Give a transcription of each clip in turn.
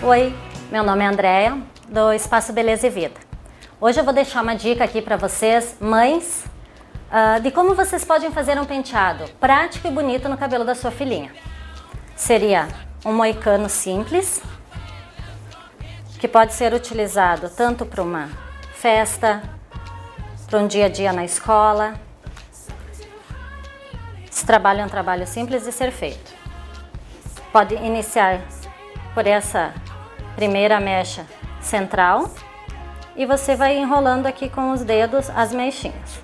Oi, meu nome é Andréia, do Espaço Beleza e Vida. Hoje eu vou deixar uma dica aqui para vocês, mães, de como vocês podem fazer um penteado prático e bonito no cabelo da sua filhinha. Seria um moicano simples, que pode ser utilizado tanto para uma festa, para um dia a dia na escola. Esse trabalho é um trabalho simples de ser feito. Pode iniciar por essa primeira mecha central e você vai enrolando aqui com os dedos as mechinhas.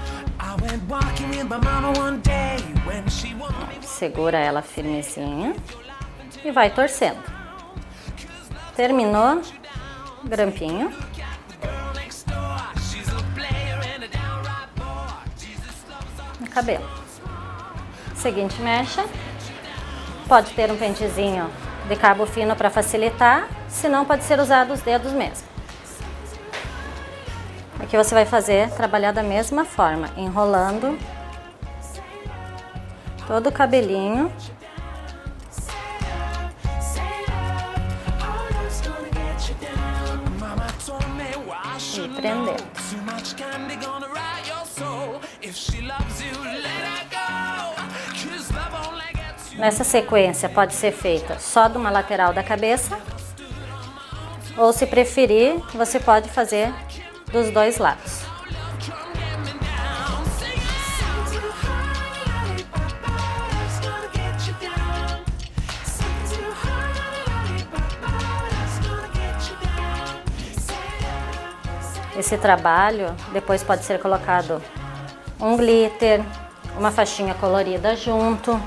Segura ela firmezinha e vai torcendo. Terminou, grampinho. No cabelo. Seguinte mecha. Pode ter um pentezinho de cabo fino para facilitar, se não pode ser usado os dedos mesmo. Aqui você vai trabalhar da mesma forma, enrolando todo o cabelinho. E prendendo. Nessa sequência pode ser feita só de uma lateral da cabeça, ou se preferir, você pode fazer dos dois lados. Esse trabalho depois pode ser colocado um glitter, uma faixinha colorida junto.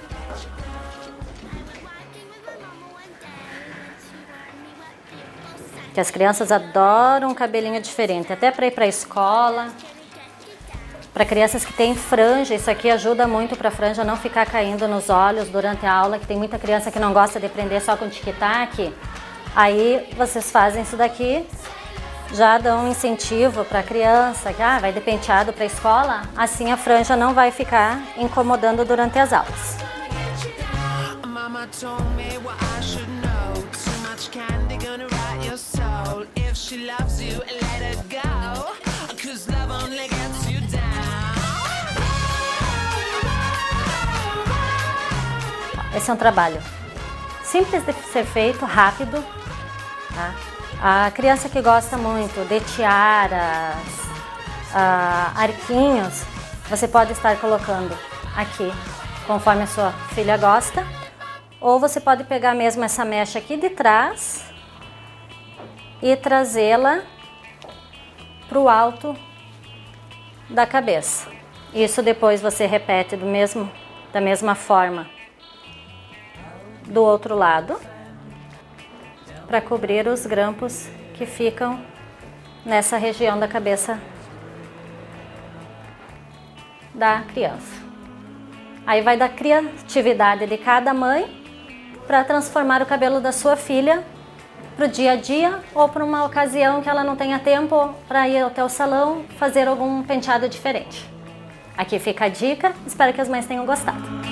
Que as crianças adoram um cabelinho diferente, até para ir para a escola. Para crianças que têm franja, isso aqui ajuda muito para a franja não ficar caindo nos olhos durante a aula, que tem muita criança que não gosta de prender só com tic-tac. Aí vocês fazem isso daqui, já dão um incentivo para a criança, que vai de penteado para a escola, assim a franja não vai ficar incomodando durante as aulas. Esse é um trabalho simples de ser feito, rápido, tá? A criança que gosta muito de tiaras, arquinhos, você pode estar colocando aqui, conforme a sua filha gosta, ou você pode pegar mesmo essa mecha aqui de trás e trazê-la para o alto da cabeça. Isso depois você repete da mesma forma do outro lado, para cobrir os grampos que ficam nessa região da cabeça da criança. Aí vai da criatividade de cada mãe para transformar o cabelo da sua filha para o dia a dia ou para uma ocasião que ela não tenha tempo para ir até o salão fazer algum penteado diferente. Aqui fica a dica, espero que as mães tenham gostado.